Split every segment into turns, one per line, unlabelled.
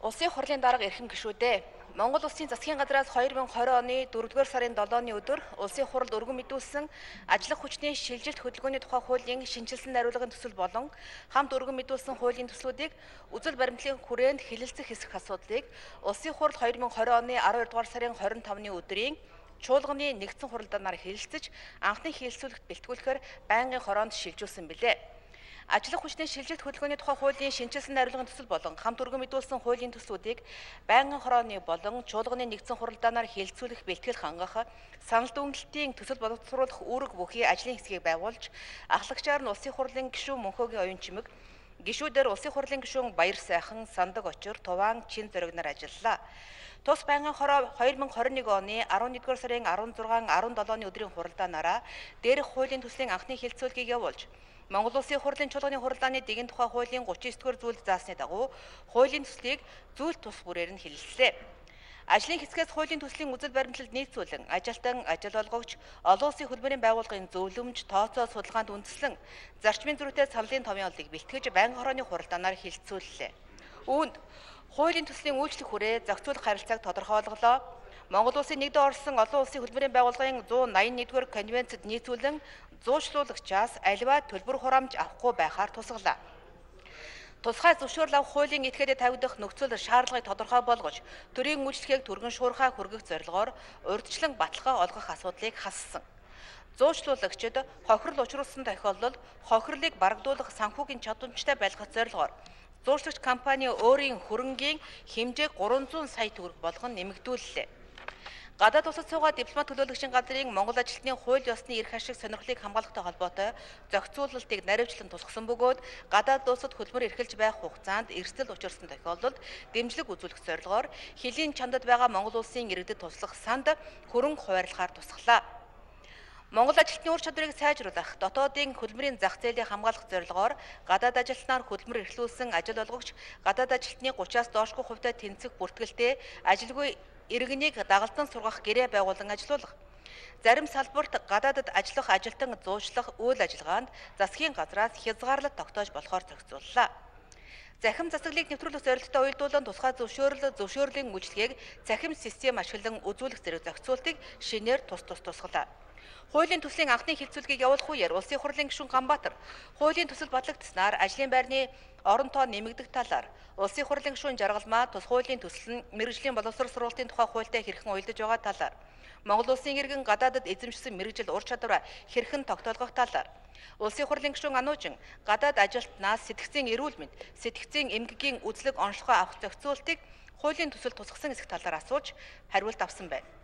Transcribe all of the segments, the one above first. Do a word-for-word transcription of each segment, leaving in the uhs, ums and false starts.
Улсын хурлын дарга эрхэм гишүүдээ. Монгол Улсын засгийн газраас хоёр мың и двадцать оны дөрөвдүгээр сарын долооны өдөр улсын хурлд өргөн мэдүүлсэн ажиллах хүчний шилжилт хөдөлгөөний тухай хуулийн шинжилсэн найруулгын төсөл болон хамт өргөн мэдүүлсэн хуулийн төслүүдийг үзэл баримтлалын хүрээнд хэлэлцэх хэсэг асуудлыг улсын хурл хоёр мың и двадцать оны аравдугаар сарын хорин тавны өдрийн чуулганы нэгдсэн хуралдаанаар хэлэлцэж анхны хэлэлцүүлэгт бэлтгүүлэхээр байнгын хороонд шилжүүлсэн билээ. Ажиллах хүчний шилжилт хөдөлгөөний тухай хуулийн шинжилсэн найруулгын төсөл болон хамт өргөн мэдүүлсэн хуулийн төслүүдийг байнгын хорооны болон чуулганы нэгдсэн хуралдаанаар хэлэлцүүлэх бэлтгэл хангах, санал дүгнэлтийн төсөл боловсруулах үүрэг бүхий ажлын хэсгийг байгуулж, ахлагчаар нь улсын хурлын гишүүн Мөнхөөгийн оюун чимэг, гишүүдээр улсын хурлын гишүүн Баяр сайхан, Сандаг Очир, Туваан, Чин зоригноор ажиллалаа. Тус байнгын хороо хоёр мың и двадцать нэг оны арван нэгдүгээр сарын арван зургаан арван долооны өдрийн хуралдаанаараа дээрх хуулийн төслийн анхны хэлэлцүүлгийг явуулж, Монгол Улсын хурлын чуулганы хуралдааны дээгэн тухай хуулийн гучин девять дугаар зүйлд заасны дагуу хуулийн төслийг зүйл тус бүрээр нь хэлэлцлээ. Ажлын хэсгээс хуулийн төслийн үзэл баримтлалд нийцүүлэн ажилтан, ажил олгогч, олон улсын хөтөлбөрийн байгууллагын зөвлөмж, тооцоо судалгаанд үндэслэн зарчмын зөрүүтэй саналын товын олыг бэлтгэж байнгын хорооны хуралдаанаар хэлэлцүүллээ. Үүнд хуулийн төслийн үйлчлэх хүрээ зохицуулах харилцааг тодорхойлголоо. Монгол Улсын нэгдэн орсон олон улсын хөтөлбөрийн байгууллагын зуун найман нэгдүгээр конвенцэд нийцүүлэн зуучлуулагчаас аливаа төлбөр хураамж авахгүй байхаар тусгалаа. Тусгай зөвшөөрөл авах хуулийн этгээдэд тавигдах нөхцөл шаардлагыг тодорхой болгож, төрийн үйлчлэгийг түргэн шуурхай хүргэх зорилгоор урьдчилан баталгаа олгох асуудлыг хассан. Зуучлуулагчид хохирол учруулсан тохиолдолд хохирлыг барагдуулах санхүүгийн чадамжтай байлгах зорилгоор зуучлагч компани өөрийн хөрөнгийн хэмжээг гурван зуун сая төгрөг болгон нэмэгдүүллээ. Гадаад улсад суугаад дипломат төлөөлөгчийн газрын Монгол ажилтны хууль ёсны эрх ашиг сонирхлыг хамгаалахтай холбоотой зохицуулалтыг наривчлан тусгасан бөгөөд гадаад улсад хөдөлмөр эрхэлж байх хугацаанд эрсдэл учирсан тохиолдолд дэмжлэг үзүүлэх зорилгоор хөлийн чандад байгаа Монгол улсын иргэдэд туслах санд хөрөнгө хуваарлахаар тусгалаа. Монгол ажилтны ур чадварыг сайжруулах, дотоодын хөдөлмөрийн зах зээлийг хамгаалах зорилгоор гадаад ажилтнаар хөдөлмөр эрхлүүлсэн ажил олгогч гадаад ажилтны гураваас доошгүй хувьтай тэнцэх бүртгэлтэй ажилгүй иргэнийг дагалдан сургах гэрээ байгуулан ажилуулах. Зарим салбарт гадаадд ажиллах ажилтан зуучлах үйл ажиллагаанд засгийн газраас хязгаарлалт тогтоож болохоор зохицууллаа. Захим засаглалыг нэвтрүүлэх зорилготой уялдуулан тусгай зөвшөөрөл зөвшөөрлийн үйлчлэгийг захим систем ашиглан үзүүлэх зэрэг зохицуултыг шинээр тус тус тусгалаа. Хуулийн төслийн анхны хэлэлцүүлгийг явуулах үеэр улсын хурлын гишүүн Ганбаатар хуулийн төсөл бодлогдсанаар ажлын байрны оронтоо нэмэгдэх талаар улсын хурлын гишүүн Жаргалмаа тус хуулийн төсөл нь мэргэжлийн боловсрол сургалтын тухай хуультай хэрхэн уялдаж байгаа талаар, Монгол улсын иргэн гадаадд эзэмшсэн мэргэжил ур чадвараа хэрхэн тогтоолгох талаар, улсын хурлын гишүүн Ануужин гадаад ажилтнаас сэтгцийн эрүүл мэнд, сэтгцийн эмгэгийн үзлэг онцлогоо авах зохицуултыг хуулийн төсөл тусгасан хэсэг талаар асууж хариулт авсан байна.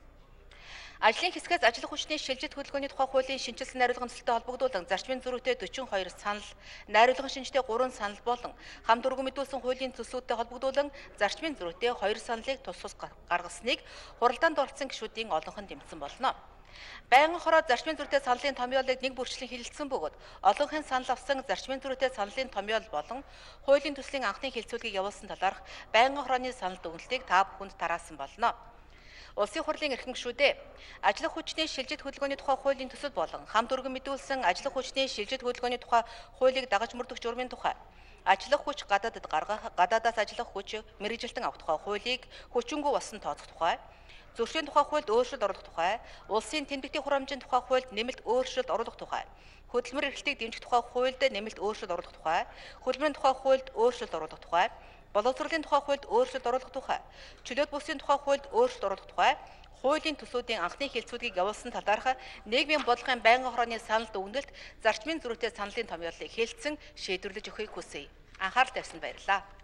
Ажлын хэсгээс ажиллах хүчний шилжилт хөдөлгөөний тухай хуулийн шинжилсэн найруулгын төсөлтэй холбогдуулан зарчмын зөрүүтэй дөрвөн и хоёр санал, найруулгын шинжтэй гурван санал болон хамт өргөн мэдүүлсэн хуулийн төслүүдтэй холбогдуулан зарчмын зөрүүтэй хоёр саналыг тус тус гаргасныг хуралдаанд оролцсон гишүүдийн олонх нь дэмжсэн болно. Байнгын хороо зарчмын зөрүүтэй саналын томьёолыг нэг бүрчлэн хэлэлцсэн бөгөөд олонхын санал авсан зарчмын зөрүүтэй саналын томьёол болон хуулийн төслийн анхны хэлэлцүүлгийг явуулсан талаарх байнгын хорооны санал дүгнэлтийг та бүхэнд тараасан болно. Улсын хурлын эрхэм гишүүдээ ажиллах хүчний шилжилт хөдөлгөөний тухай хуулийн төсөл болон хамт өргөн мэдүүлсэн ажиллах хүчний шилжилт хөдөлгөөний тухай хуулийг дагаж мөрдөх журмын тухай, ажиллах хүч гадаадд гаргах, гадаадаас ажиллах хүч мэргэжилтэн авах тухай хуулийг хүчингүй болсон тооцох тухай, зөрчлийн тухай хуульд өөрчлөлт оруулах тухай, улсын тэмдэгтийн хураамжийн тухай хуульд нэмэлт өөрчлөлт оруулах тухай, хөдөлмөр эрхлэлтийг дэмжих тухай хуульд нэмэлт өөрчлөлт оруулах тухай, хөдөлмөрийн тухай хуульд өөрчлөлт оруулах тухай, боловсролын тухай хуульд өөрчлөлт оруулах тухай, чөлөөт бүсийн тухай хуульд өөрчлөлт оруулах тухай, хуулийн төслүүдийн анхны хэлэлцүүлгийг явуулсан талаарх нийгмийн бодлогын байнгын хорооны санал дүгнэлт зарчмын зөрүүтэй саналын томьёолыг хэлэлцэн шийдвэрлэж өгөхийг хүсье. Анхаарал тавьсанд баярлалаа.